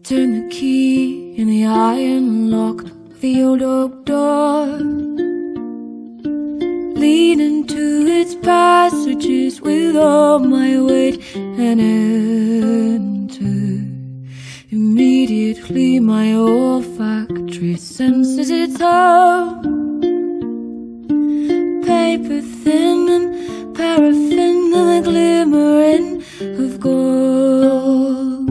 Turn the key in the iron lock of the old oak door, lean into its passages with all my weight and enter. Immediately my olfactory senses its home, paper thin and paraffin and the glimmering of gold.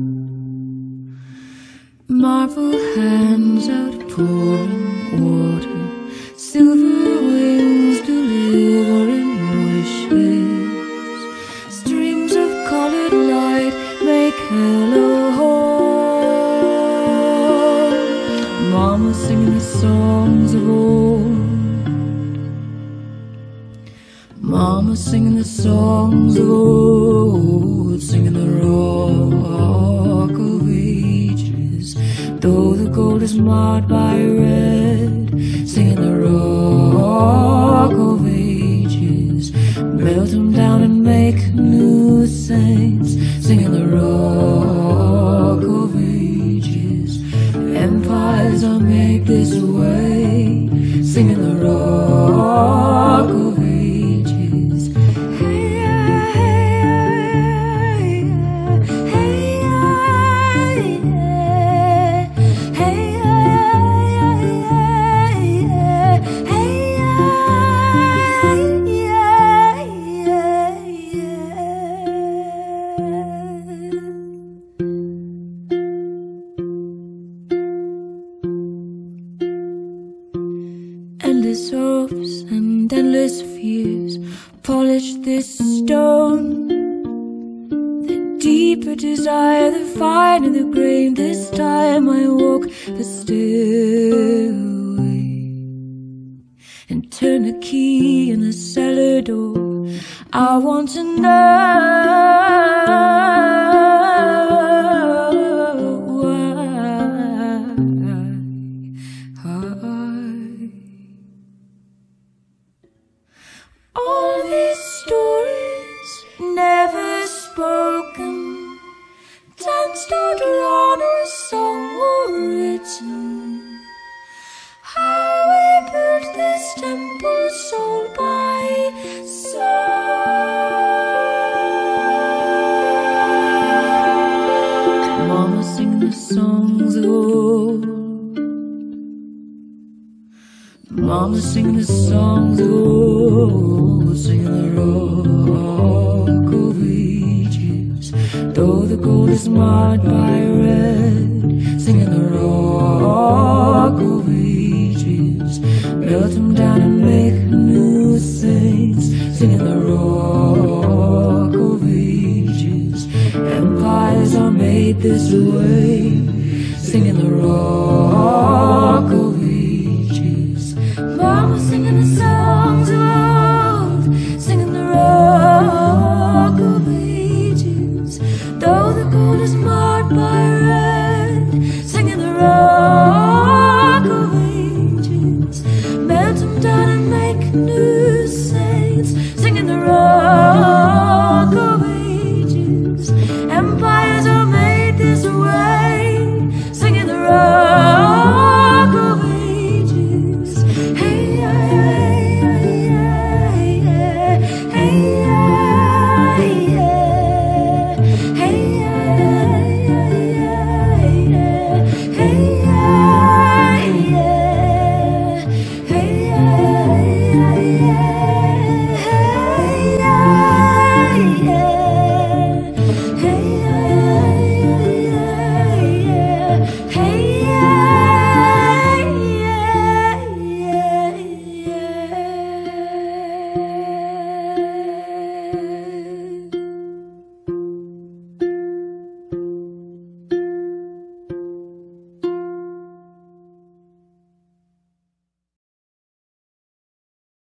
Marble hands outpouring water, silver wings delivering wishes. Streams of colored light make hello home. Mama singing the songs of old. Mama singing the songs of old, singing the rock of ages. Though the gold is marred by red, singing the rock of ages. Melt them down and make new saints, singing the rock of ages. Empires are made this way, singing the rock of ages. Endless hopes and endless fears polish this stone. The deeper desire, the finer the grain. This time I walk the stairway and turn the key in the cellar door. I want to know all these stories never spoken, danced out around or sung or written. How we built this temple soul by soul. Mama sing the songs of old. Mama sing the songs of old, singing the rock of ages. Though the gold is marred by red, singing the rock